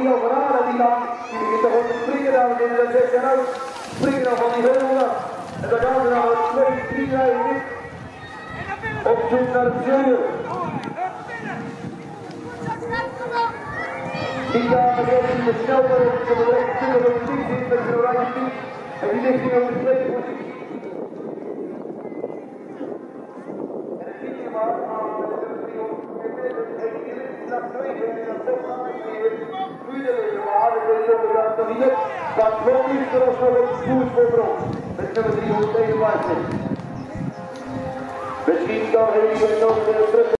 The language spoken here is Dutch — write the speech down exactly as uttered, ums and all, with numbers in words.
Rio van Aarden die gaan. Die begint toch ook te springen, dames en heren. Dat zegt hij ook. Springen dan van die heuvel. En dan gaan ze naar het twee, drie rijden dit. Op zoek naar het zilver. Die dames en heren, de snelheid op de rechter op de tien zit met de oranje tien. En die ligt hier op de tweede positie. En het zie je maar aan de dat klopt niet voor ons nog een koers voor brons. Met nummer driehonderdeenenvijftig. Misschien kan hij weer nog terug.